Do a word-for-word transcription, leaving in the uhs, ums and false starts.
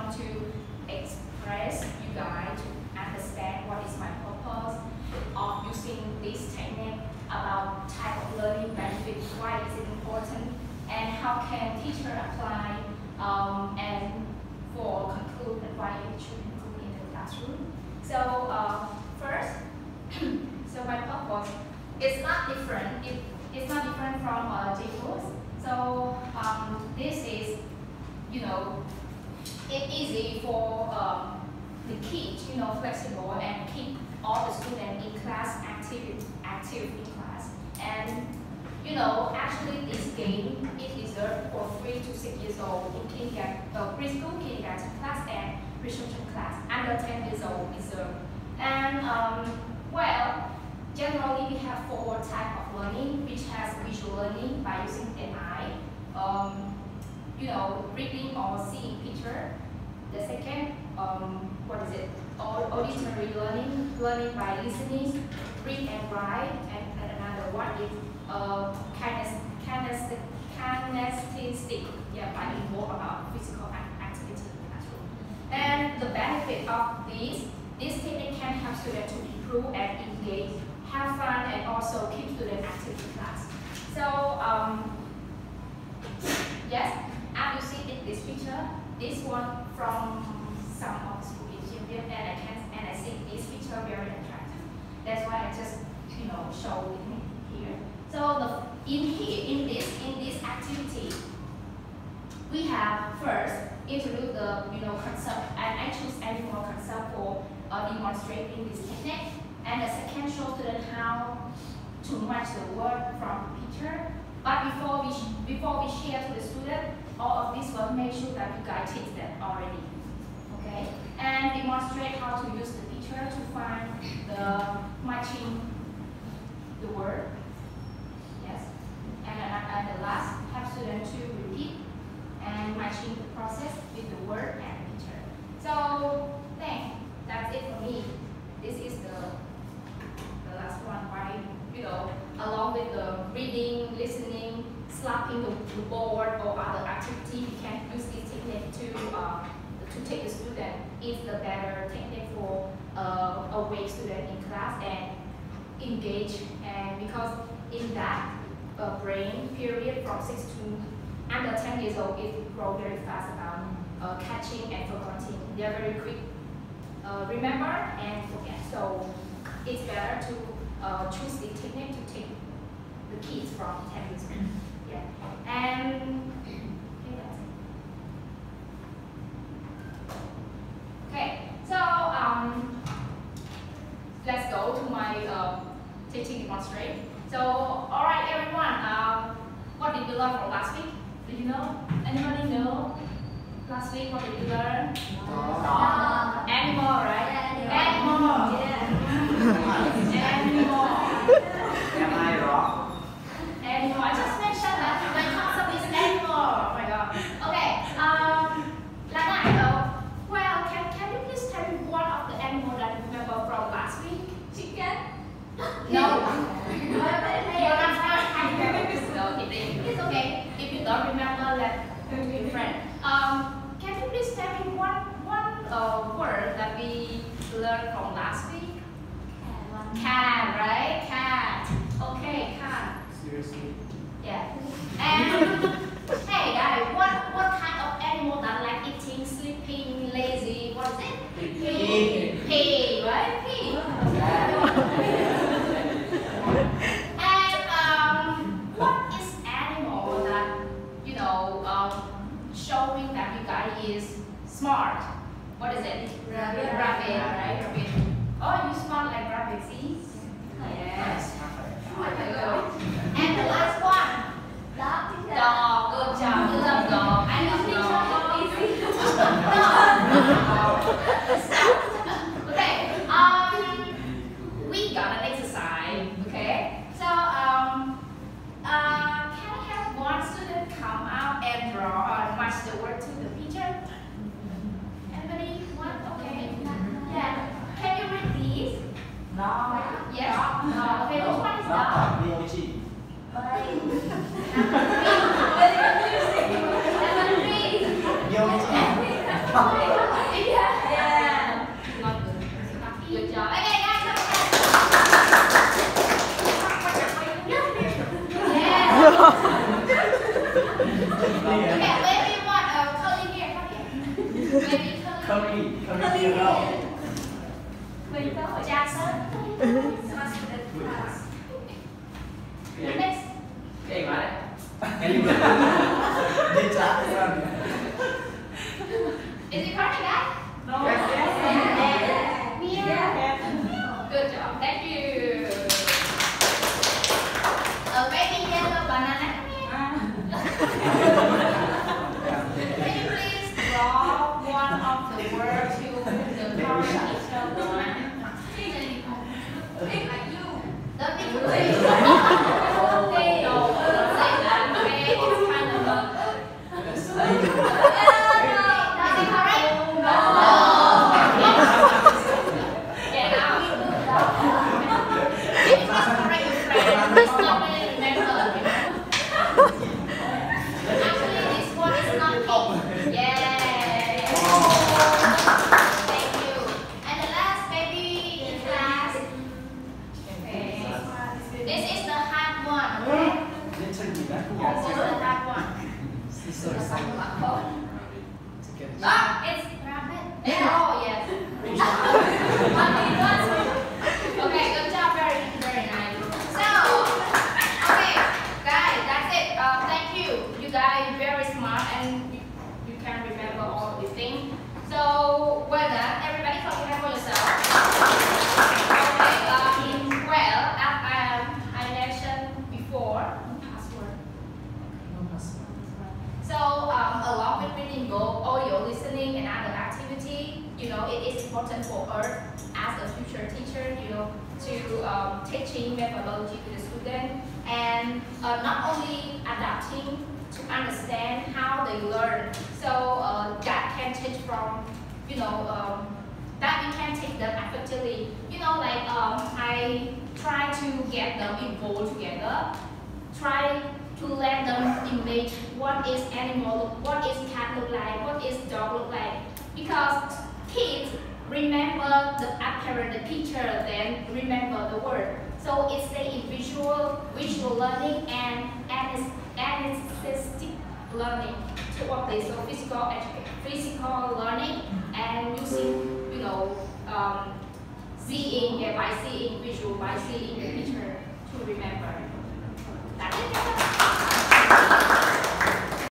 want to express you guys to understand what is my purpose of using this technique, about type of learning benefit, why is it important, and how can teacher apply, um, and for conclude and why it should include in the classroom. So uh, first, so my purpose is not different. It, it's not different from uh, J P O S. So um, this is, you know, it's easy for um, the kids, you know, flexible and keep all the students in class active, active in class. And you know, actually this game is reserved for three to six years old in kindergarten, uh, preschool, kindergarten class, and reception class. Under ten years old reserved. And um, well, generally we have four types of learning, which has visual learning by using an eye, um, you know, reading or seeing picture. The second, um, what is it? Auditory learning, learning by listening, read and write, and, and another one is uh, kinesthetic, kinesthetic, yeah, by involve about physical activity in the classroom. And the benefit of this, this technique can help students to improve and engage, have fun, and also keep students active in class. So, um, yes, as you see in this picture, this one from some of the school in Chimpien, and I can and I think this picture very attractive. That's why I just, you know, show it here. So the in here in this in this activity, we have first introduce the you know concept, and I choose animal concept for uh, demonstrating this technique, and the second show student how to match the word from picture. But before we before we share to the student, all of this will make sure that you guys teach that already, okay? And demonstrate how to use the picture to find the matching the word, yes. And at the last, have students to repeat and matching the process with the word and picture. So, thanks. That's it for me. This is the the last one, right? You know, along with the reading, listening, slapping the, the board or other activity, we can use this technique to uh, to take the student. It's the better technique for uh, awake student in class and engage. And because in that uh, brain period from six to under ten years old, it grows very fast about uh, catching and forgetting. They're very quick. Uh, remember and forget. So it's better to uh, choose the technique to take the kids from ten years old. Yeah. And okay, that's it. Okay. So um, let's go to my uh, teaching demonstration. So all right, everyone. Um, what did you learn from last week? Do you know? Anybody know? Last week, what did you learn? Uh, animal, right? Animal. Yeah. Animal. Am I wrong? Animal. I just mentioned that my concept is animal. Oh my god. Okay. Um, Lana, well, can can you please tell me one of the animal that you remember from last week? Chicken? No. You're not right. No, kidding. It's okay. If you don't remember, let be friend. Um, can you please tell me one one uh, word that we learned from last week? Cat, right? Cat. Okay, cat. Seriously? Yeah. And hey guys, what what kind of animal that like eating, sleeping, lazy? What is it? Pig. Pig, right? Pig. And um, what is animal that you know um, showing that you guys is smart? What is it? Rabbit. Rabbit, right? Rabbit. Oh, you smart like rabbit, see? Yes. And the last one. Dog. Dog. Good job. You love dog. I love dog. Okay. Um, we got an exercise. Okay. So um, uh, can I have one student come out and draw or match the word to the picture? Anybody? One? Okay. Yeah. Can you read these? No. Yes. No. Okay. Which one is dog? Not B O G. Bye. Very confusing. Yeah. Not good. Good job. Okay, guys, come on. Yeah. Okay, maybe you want a curly here. Maybe curly. Curry, curry here now. Jackson. Next. Cái mà đấy. Cái gì vậy? Đi trả cái sao? Is it correct, guys? No. Yes, yes. Yeah. Yeah. Good job. Thank you. A baby yellow banana. Can you please draw one of the words to the current teacher one? Pick like you. Don't pick me. Okay, no, don't say that. Okay, it's kind of a. Is it correct? No. Get out. If it's correct, friend, please not really remember. Actually, this one is not pink. Yeah. Thank you. And the last baby in class. Okay. This is the hard one, okay? This is the hard one. Ah, it's rabbit. Yeah, oh, yes. Okay, good job. Very, very nice. So, okay, guys, that's it. Uh, thank you. You guys very smart and you, you can remember all of these things. So, well done. Everybody clap your hands for yourself. Okay, um, well, as um, I mentioned before, password. So, um, along with reading book, audio listening, and other activity, you know, it is important for us as a future teacher, you know, to um, teaching methodology to the student, and uh, not only adapting to understand how they learn. So uh, that can teach from, you know, um, that we can teach them effectively. You know, like um, I try to get them involved together, try to let them image what is animal, what is cat look like, what is dog look like. Because kids remember the appearance, the picture, then remember the word. So it's a visual, visual learning and anesthetic learning to work this. So physical, physical learning and using, you know, um, seeing, yeah, by seeing visual, by seeing the picture to remember.